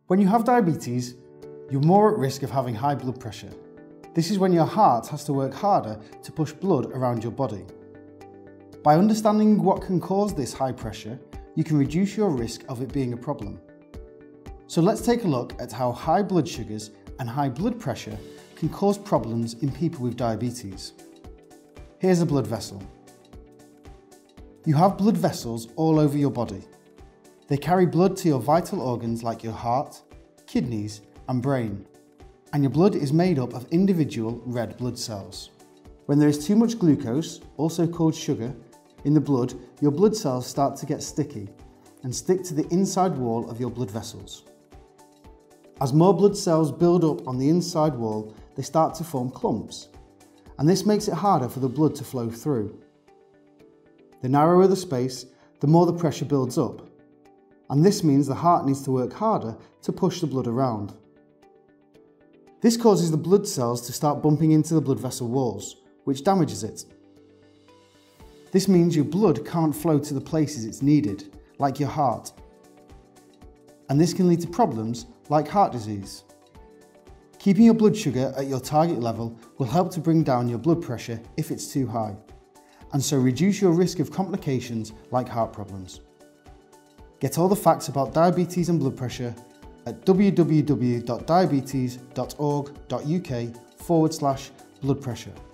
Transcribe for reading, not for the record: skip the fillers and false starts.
When you have diabetes, you're more at risk of having high blood pressure. This is when your heart has to work harder to push blood around your body. By understanding what can cause this high pressure, you can reduce your risk of it being a problem. So let's take a look at how high blood sugars and high blood pressure can cause problems in people with diabetes. Here's a blood vessel. You have blood vessels all over your body. They carry blood to your vital organs like your heart, kidneys, and brain. And your blood is made up of individual red blood cells. When there is too much glucose, also called sugar, in the blood, your blood cells start to get sticky and stick to the inside wall of your blood vessels. As more blood cells build up on the inside wall, they start to form clumps, and this makes it harder for the blood to flow through. The narrower the space, the more the pressure builds up, and this means the heart needs to work harder to push the blood around. This causes the blood cells to start bumping into the blood vessel walls, which damages it. This means your blood can't flow to the places it's needed, like your heart. And this can lead to problems like heart disease. Keeping your blood sugar at your target level will help to bring down your blood pressure if it's too high, and so reduce your risk of complications like heart problems. Get all the facts about diabetes and blood pressure at www.diabetes.org.uk/blood pressure.